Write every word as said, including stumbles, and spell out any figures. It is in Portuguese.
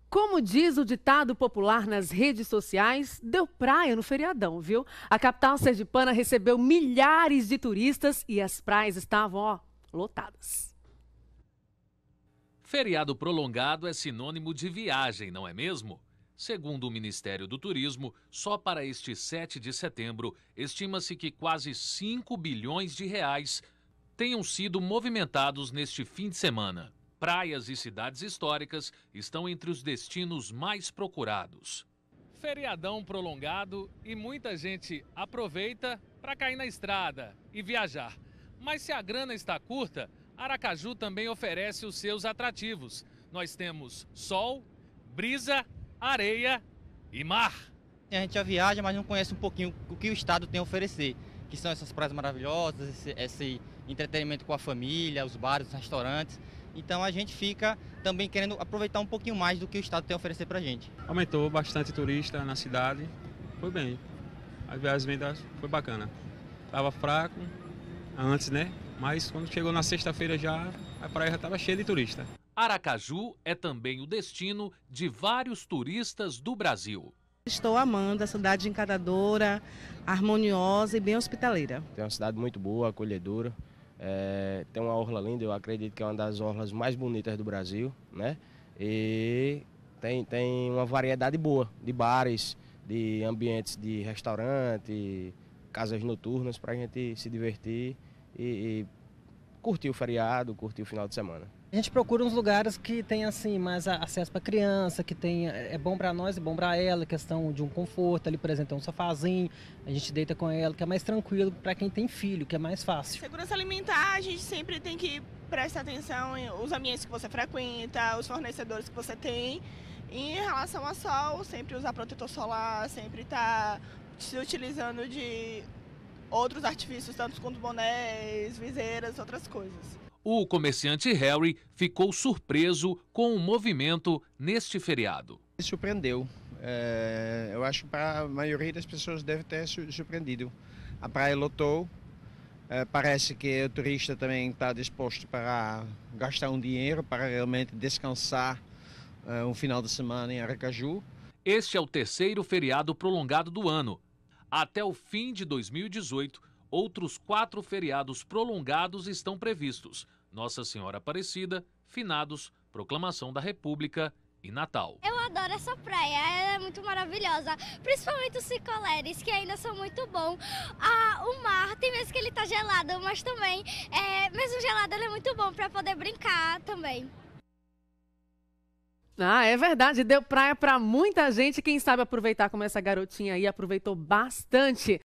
Como diz o ditado popular nas redes sociais, deu praia no feriadão, viu? A capital sergipana recebeu milhares de turistas e as praias estavam, ó, lotadas. Feriado prolongado é sinônimo de viagem, não é mesmo? Segundo o Ministério do Turismo, só para este sete de setembro, estima-se que quase cinco bilhões de reais tenham sido movimentados neste fim de semana. Praias e cidades históricas estão entre os destinos mais procurados. Feriadão prolongado e muita gente aproveita para cair na estrada e viajar. Mas se a grana está curta, Aracaju também oferece os seus atrativos. Nós temos sol, brisa, areia e mar. A gente já viaja, mas não conhece um pouquinho o que o estado tem a oferecer, que são essas praias maravilhosas, esse, esse entretenimento com a família, os bares, os restaurantes. Então a gente fica também querendo aproveitar um pouquinho mais do que o estado tem a oferecer pra gente. Aumentou bastante turista na cidade, foi bem. As viagens vendas foi bacana. Tava fraco antes, né? Mas quando chegou na sexta-feira já, a praia já estava cheia de turista. Aracaju é também o destino de vários turistas do Brasil. Estou amando a cidade encantadora, harmoniosa e bem hospitaleira. É uma cidade muito boa, acolhedora. É, tem uma orla linda, eu acredito que é uma das orlas mais bonitas do Brasil, né? E tem, tem uma variedade boa de bares, de ambientes de restaurante, casas noturnas para a gente se divertir e, e curtir o feriado, curtir o final de semana. A gente procura uns lugares que tem assim mais acesso para criança, que tem é bom para nós e bom para ela, questão de um conforto ali, por exemplo, um sofazinho, a gente deita com ela, que é mais tranquilo para quem tem filho, que é mais fácil. Segurança alimentar, a gente sempre tem que prestar atenção os ambientes que você frequenta, os fornecedores que você tem. E em relação ao sol, sempre usar protetor solar, sempre estar se utilizando de outros artifícios, tanto quanto bonés, viseiras, outras coisas. O comerciante Harry ficou surpreso com o movimento neste feriado. Me surpreendeu. É, eu acho que para a maioria das pessoas deve ter surpreendido. A praia lotou, é, parece que o turista também está disposto para gastar um dinheiro para realmente descansar é, um final de semana em Aracaju. Este é o terceiro feriado prolongado do ano. Até o fim de dois mil e dezoito, outros quatro feriados prolongados estão previstos: Nossa Senhora Aparecida, Finados, Proclamação da República e Natal. Eu adoro essa praia, ela é muito maravilhosa, principalmente os picoléres, que ainda são muito bons. Ah, o mar, tem vezes que ele tá gelado, mas também, é, mesmo gelado, ele é muito bom para poder brincar também. Ah, é verdade, deu praia para muita gente. Quem sabe aproveitar como essa garotinha aí aproveitou bastante.